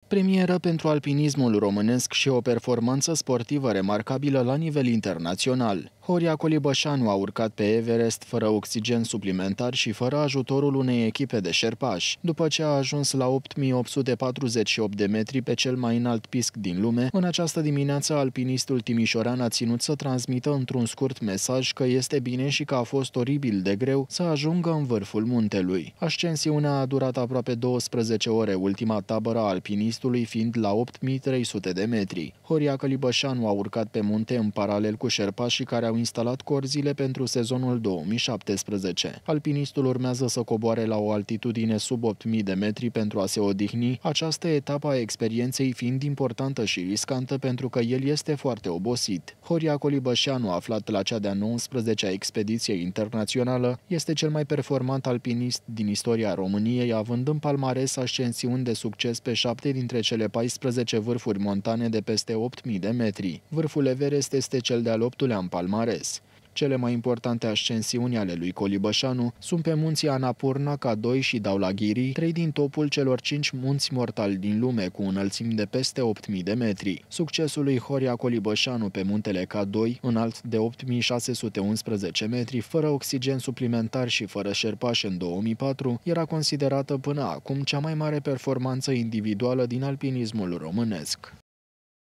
Premieră pentru alpinismul românesc și o performanță sportivă remarcabilă la nivel internațional. Horia Colibășanu a urcat pe Everest fără oxigen suplimentar și fără ajutorul unei echipe de șerpași. După ce a ajuns la 8848 de metri pe cel mai înalt pisc din lume, în această dimineață alpinistul timișorean a ținut să transmită într-un scurt mesaj că este bine și că a fost oribil de greu să ajungă în vârful muntelui. Ascensiunea a durat aproape 12 ore, ultima tabără a alpinistului fiind la 8300 de metri. Horia Colibășanu a urcat pe munte în paralel cu șerpașii care au instalat corzile pentru sezonul 2017. Alpinistul urmează să coboare la o altitudine sub 8000 de metri pentru a se odihni, această etapă a experienței fiind importantă și riscantă pentru că el este foarte obosit. Horia Colibășanu, aflat la cea de-a 19-a expediție internațională, este cel mai performant alpinist din istoria României, având în palmares ascensiuni de succes pe 7 dintre cele 14 vârfuri montane de peste 8000 de metri. Vârful Everest este cel de-al 8-lea în palmares. Cele mai importante ascensiuni ale lui Colibășanu sunt pe munții Annapurna, K2 și Dhaulagiri, 3 din topul celor 5 munți mortali din lume, cu înălțimi de peste 8000 de metri. Succesul lui Horia Colibășanu pe muntele K2, înalt de 8611 metri, fără oxigen suplimentar și fără șerpași în 2004, era considerată până acum cea mai mare performanță individuală din alpinismul românesc.